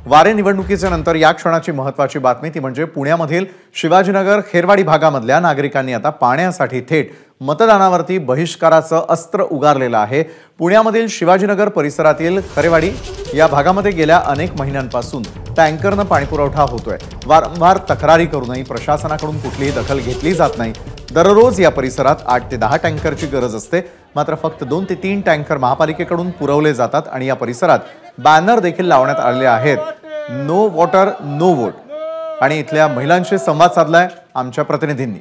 वारे निवडणुकीच्या नंतर या क्षणाची महत्त्वाची बातमी ती म्हणजे पुण्यामधील शिवाजीनगर खेरवाडी भागामधल्या नागरिकांनी आता पाण्यासाठी थेट मतदानावरती बहिष्काराचं अस्त्र उगारलेलं आहे। पुण्यामधील शिवाजीनगर परिसरातील खेरवाडी या भागामध्ये गेल्या अनेक महिन्यांपासून टँकरनं पाणीपुरवठा होतोय। वारंवार तक्रारी करूनही प्रशासनाकडून कुठलीही दखल घेतली जात नाही। दररोज या परिसरात 8 ते 10 टँकरची गरज असते, मात्र फक्त 2 ते 3 टँकर महापालिकेकडून पुरवले जातात आणि या परिसरात बॅनर देखील लावण्यात आलेले आहेत, नो वॉटर नो वोट। आणि इथल्या महिलांशी संवाद साधलाय आमच्या प्रतिनिधींनी।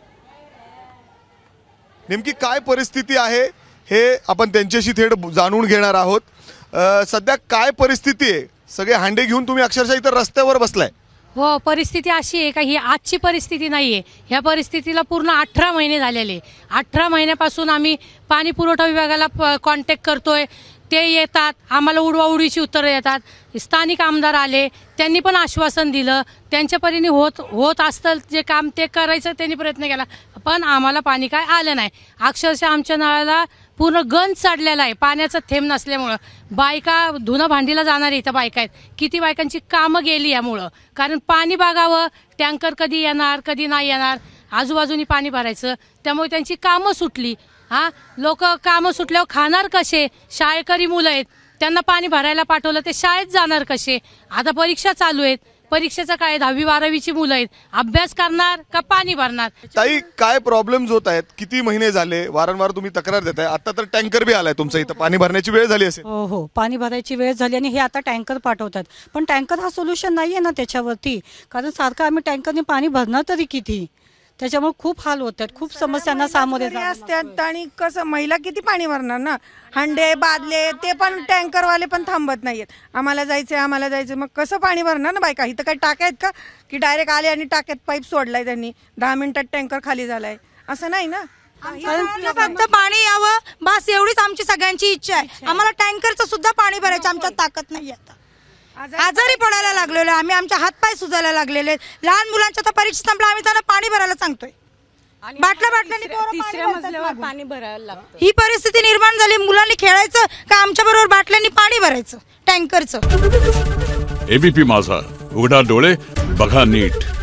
नेमकी काय परिस्थिती आहे हे आपण त्यांच्याशी थेट जाणून घेणार आहोत। सध्या काय परिस्थिती आहे? सगळे हांडे घेऊन तुम्ही अक्षरशः इतर रस्त्यावर बसलाय। हो, परिस्थिती अशी आहे का ही आजची परिस्थिती नाहीये। ह्या परिस्थितीला पूर्ण 18 महिने झालेले। 18 महिन्यापासून आम्ही पाणी पुरवठा विभागाला कॉन्टॅक्ट करतोय, ते येतात, आम्हाला उडवाउडीची उत्तरं येतात। स्थानिक आमदार आले, त्यांनी पण आश्वासन दिलं, त्यांच्या परीने होत असतं जे काम ते करायचं त्यांनी प्रयत्न केला, पण आम्हाला पाणी काय आलं नाही। अक्षरशः आमच्या नळाला पूर्ण गंज चढलेला आहे पाण्याचं थेंब नसल्यामुळं। बायका धुणं भांडीला जाणार इथं बायका आहेत, किती बायकांची कामं गेली यामुळं। कारण पाणी बघावं, टँकर कधी येणार कधी नाही येणार, आजूबाजूनी पाणी भरायचं, त्यामुळे त्यांची कामं सुटली। लोक कामं सुटल्यावर खाणार कसे? शाळकरी मुलं आहेत, त्यांना पाणी भरायला पाठवलं ते शाळेत जाणार कसे? आता परीक्षा चालू आहेत, परीक्षेचं काय 10वी 12वीची मुलं आहेत, अभ्यास करणार का पाणी भरणार? ताई, काय प्रॉब्लेम्स होत आहेत? किती महिने झाले वारंवार तुम्ही तक्रार देताय? आता तर टँकर बी आलाय तुमच्या इथं, पाणी भरण्याची वेळ झाली असेल। हो, पाणी भरायची वेळ झाली आणि हे आता टँकर पाठवतात, पण टँकर हा सोल्युशन नाहीये ना त्याच्यावरती, कारण सारखं आम्ही टँकरने पाणी भरणार तरी किती, त्याच्यामुळे खूप हाल होतात, खूप समस्यांना सामोरे असतात। आणि कसं महिला किती पाणी भरणार ना, हंडे बादले ते पण टँकरवाले पण थांबत नाहीयेत, आम्हाला जायचं, मग कसं पाणी भरणार ना बायका? इथं काही टाक्या आहेत का की डायरेक्ट आले आणि टाक्यात पाईप सोडलाय त्यांनी, 10 मिनिटात टँकर खाली झालाय? असं नाही ना। फक्त पाणी यावं बस, एवढीच आमची सगळ्यांची इच्छा आहे। आम्हाला टँकरचं सुद्धा पाणी भरायचं आमच्यात ताकद नाही आता। आजारी पडायला लागलेलो आम्ही, आमच्या हातपाय सुजायला लागलेले। लहान मुलांच्या तर परीक्षा संपला, आम्ही त्यांना पाणी भरायला सांगतोय, बाटल्याने तिसऱ्या मजल्यावर पाणी भरायला लागतं। ही परिस्थिती निर्माण झाली, मुलांनी खेळायचं का आमच्या बरोबर बाटल्यांनी पाणी भरायचं टँकरचं। एबीपी माझा, उघडा डोळे बघा नीट।